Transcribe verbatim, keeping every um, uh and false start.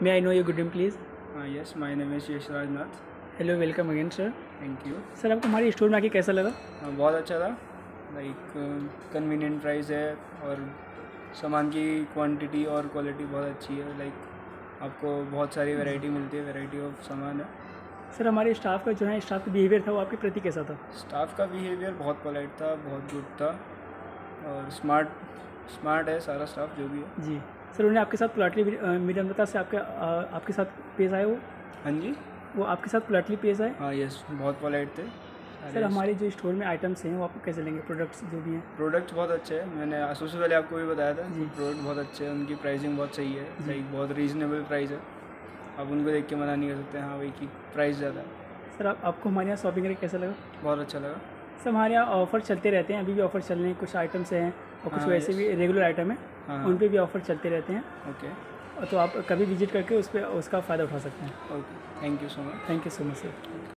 May I know your good name, please? Uh, yes, my name is Yash Rajnath. Hello, welcome again, sir. Thank you. Sir आपको हमारे store में आके कैसा लगा? बहुत अच्छा था। लाइक कन्वीनियंट प्राइस है और सामान की क्वांटिटी और क्वालिटी बहुत अच्छी है। लाइक आपको बहुत सारी वैरायटी मिलती है, वैरायटी ऑफ सामान है। सर हमारे स्टाफ का जो है स्टाफ का बिहेवियर था वो आपके प्रति कैसा था? स्टाफ का बिहेवियर बहुत पोलाइट था, बहुत गुड था और स्मार्ट स्मार्ट है सारा स्टाफ जो भी है। जी सर, उन्हें आपके साथ पोलाइटली विनम्रता से आपके आ, आपके साथ पेश आए वो हाँ जी, वो आपके साथ पोलाइटली पेश आए? हाँ यस, बहुत पोलाइट थे। सर हमारे जो स्टोर में आइटम्स हैं वो आपको कैसे लेंगे? प्रोडक्ट्स जो भी हैं? प्रोडक्ट बहुत अच्छे हैं। मैंने सबसे पहले आपको भी बताया था जी। प्रोडक्ट बहुत अच्छे हैं, उनकी प्राइसिंग बहुत सही है। लाइक बहुत रीज़नेबल प्राइस है, आप उनको देख के मना नहीं कर सकते हाँ भाई कि प्राइस ज़्यादा है। सर आप, आपको हमारे यहाँ शॉपिंग करके कैसा लगा? बहुत अच्छा लगा। सर हमारे यहाँ ऑफ़र चलते रहते हैं, अभी भी ऑफ़र चल रहे हैं। कुछ आइटम्स हैं और कुछ हाँ, वैसे यस। भी रेगुलर आइटम है, हाँ उन पे भी ऑफ़र चलते रहते हैं। ओके तो आप कभी विजिट करके उस पर उसका फ़ायदा उठा सकते हैं। Okay, thank you so much. Thank you so much sir.